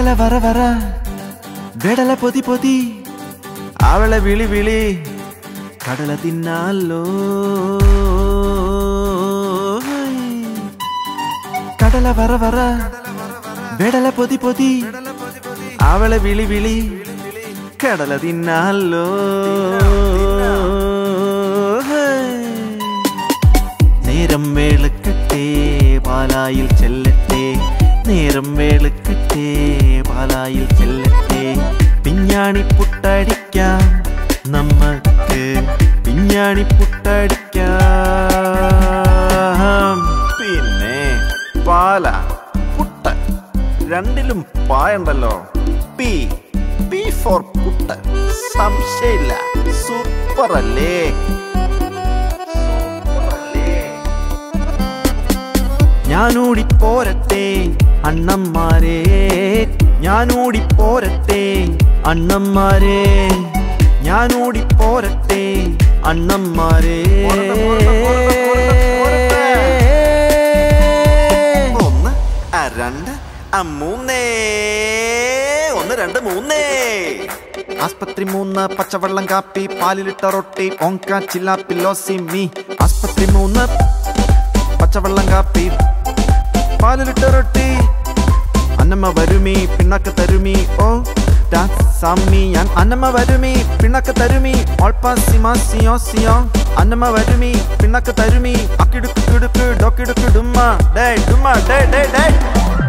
കടല വര വര വെടല പൊതി പൊതി അവളെ വിളി വിളി കടല തിന്നാലോ കടല വര വര വെടല പൊതി പൊതി അവളെ വിളി വിളി കടല തിന്നാലോ നേരം വേളുക്കട്ടെ പാലായിൽ ചെല്ലട്ടെ നേരം വേളുക്കട്ടെ പാലായിൽ ചെല്ലട്ടെ പിഞ്ഞാണി പുട്ടടിക്കാം നമുക്ക് പിഞ്ഞാണി പുട്ടടിക്കാം പിന്നെ പാല പുട്ട് രണ്ടിലും പായുണ്ടല്ലോ പി പി ഫോർ പുട്ട് സംശയമില്ല സൂപ്പർ അല്ലേ ഞാനൂടി പോരട്ടെ അണ്ണന്മാരെ ഞാനൂടി പോരട്ടെ അണ്ണന്മാരെ ഞാനൂടി പോരട്ടെ അണ്ണന്മാരെ ഒന്ന് രണ്ട് മൂന്നേ ഒന്ന് രണ്ട് മൂന്നേ ആസ്പത്രി 3 പച്ചവെള്ളം കാപ്പി പാലിലിട്ട റൊട്ടി ഓങ്ക ചില്ലാപ്പി ലോസി മീ ആസ്പത്രി 3 പച്ചവെള്ളം കാപ്പി പാലിലിട്ട റൊട്ടി അന്നമ്മ വരുമീ പിണ്ണക്ക തരുമീ ഓ സാമി ഞാൻ അന്നമ്മ വരുമീ പിണ്ണക്ക തരുമീ ഓൾപ്പാസിമാ സിയോ സിയോ അന്നമ്മ വരുമീ പിണ്ണക്ക തരുമീ അക്കിടുക്ക് കിടുക്ക് ഡൊക്കിടുക്ക് ഡുമ്മ ഡേ ഡുമ്മ ഡേ ഡേ ഡേ